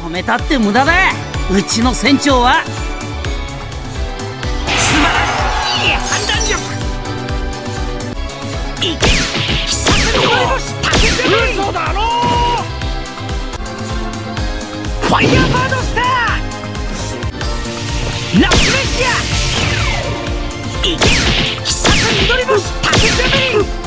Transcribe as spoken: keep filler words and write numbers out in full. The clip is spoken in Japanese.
褒めたって無駄だ。うちの船長は素晴らしい判断力。いけ必殺の声星竹ゼミ。嘘だろ。ファイヤーバードスターラスメシア。いけ必殺緑星竹ゼミ。